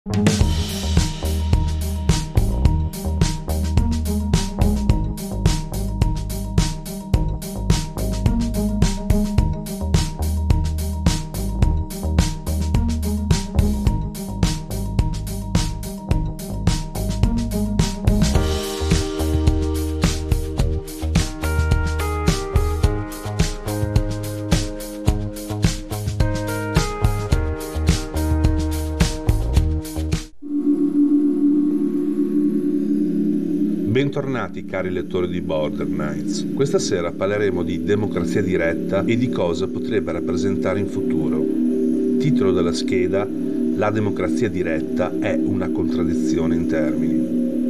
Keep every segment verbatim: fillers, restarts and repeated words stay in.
Bentornati cari lettori di Border Knights. Questa sera parleremo di democrazia diretta e di cosa potrebbe rappresentare in futuro. Titolo della scheda: la democrazia diretta è una contraddizione in termini.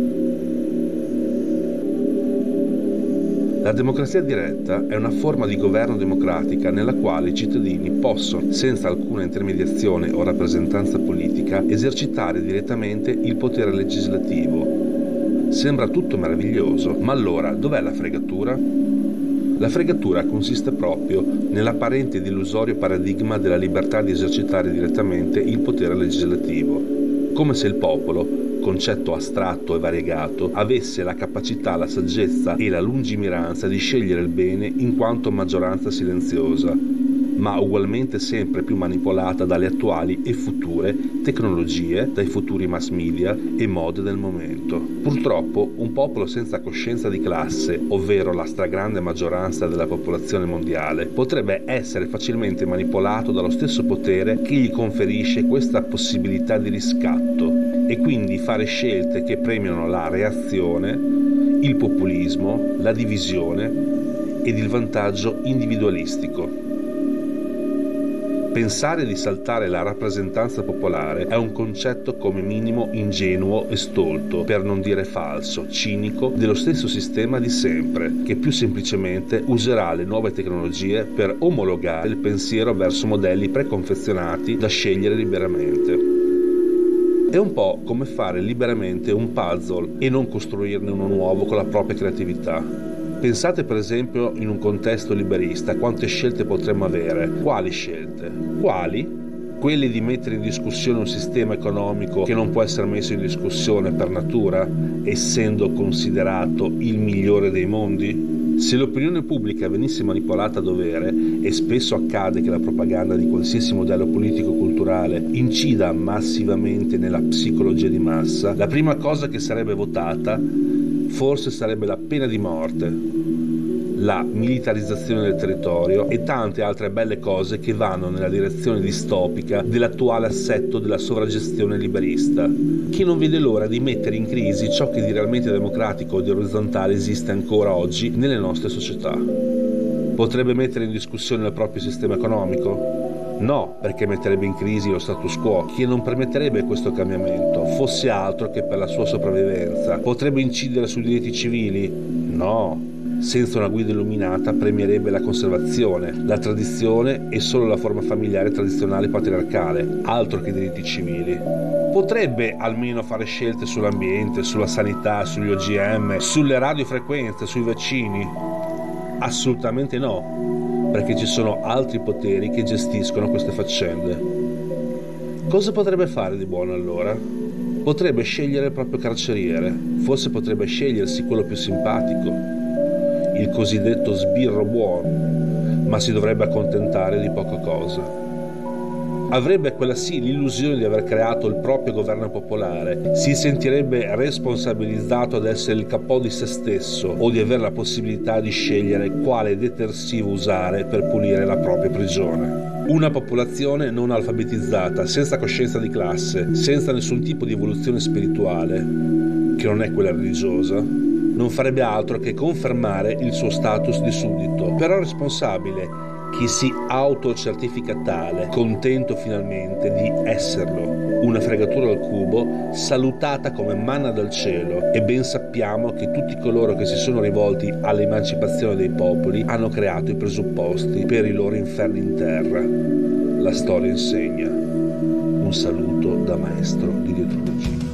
La democrazia diretta è una forma di governo democratica nella quale i cittadini possono, senza alcuna intermediazione o rappresentanza politica, esercitare direttamente il potere legislativo. Sembra tutto meraviglioso, ma allora dov'è la fregatura? La fregatura consiste proprio nell'apparente ed illusorio paradigma della libertà di esercitare direttamente il potere legislativo, come se il popolo, concetto astratto e variegato, avesse la capacità, la saggezza e la lungimiranza di scegliere il bene in quanto maggioranza silenziosa, ma ugualmente sempre più manipolata dalle attuali e future tecnologie, dai futuri mass media e mode del momento. Purtroppo un popolo senza coscienza di classe, ovvero la stragrande maggioranza della popolazione mondiale, potrebbe essere facilmente manipolato dallo stesso potere che gli conferisce questa possibilità di riscatto e quindi fare scelte che premiano la reazione, il populismo, la divisione ed il vantaggio individualistico. Pensare di saltare la rappresentanza popolare è un concetto come minimo ingenuo e stolto, per non dire falso, cinico, dello stesso sistema di sempre, che più semplicemente userà le nuove tecnologie per omologare il pensiero verso modelli preconfezionati da scegliere liberamente. È un po' come fare liberamente un puzzle e non costruirne uno nuovo con la propria creatività. Pensate per esempio in un contesto liberista quante scelte potremmo avere. Quali scelte? Quali? Quelle di mettere in discussione un sistema economico che non può essere messo in discussione per natura, essendo considerato il migliore dei mondi? Se l'opinione pubblica venisse manipolata a dovere, e spesso accade che la propaganda di qualsiasi modello politico-culturale incida massivamente nella psicologia di massa, la prima cosa che sarebbe votata forse sarebbe la pena di morte, la militarizzazione del territorio e tante altre belle cose che vanno nella direzione distopica dell'attuale assetto della sovragestione liberista, che non vede l'ora di mettere in crisi ciò che di realmente democratico ed orizzontale esiste ancora oggi nelle nostre società. Potrebbe mettere in discussione il proprio sistema economico? No, perché metterebbe in crisi lo status quo, che non permetterebbe questo cambiamento, fosse altro che per la sua sopravvivenza. Potrebbe incidere sui diritti civili? No. Senza una guida illuminata premierebbe la conservazione, la tradizione e solo la forma familiare tradizionale patriarcale, altro che diritti civili. Potrebbe almeno fare scelte sull'ambiente, sulla sanità, sugli O G M, sulle radiofrequenze, sui vaccini? Assolutamente no, perché ci sono altri poteri che gestiscono queste faccende. Cosa potrebbe fare di buono allora? Potrebbe scegliere il proprio carceriere, forse potrebbe scegliersi quello più simpatico, il cosiddetto sbirro buono, ma si dovrebbe accontentare di poca cosa. Avrebbe quella sì l'illusione di aver creato il proprio governo popolare, si sentirebbe responsabilizzato ad essere il capo di se stesso o di avere la possibilità di scegliere quale detersivo usare per pulire la propria prigione. Una popolazione non alfabetizzata, senza coscienza di classe, senza nessun tipo di evoluzione spirituale, che non è quella religiosa, non farebbe altro che confermare il suo status di suddito, però responsabile, che si autocertifica tale, contento finalmente di esserlo, una fregatura al cubo, salutata come manna dal cielo, e ben sappiamo che tutti coloro che si sono rivolti all'emancipazione dei popoli hanno creato i presupposti per i loro inferni in terra. La storia insegna. Un saluto da maestro di dietrologia.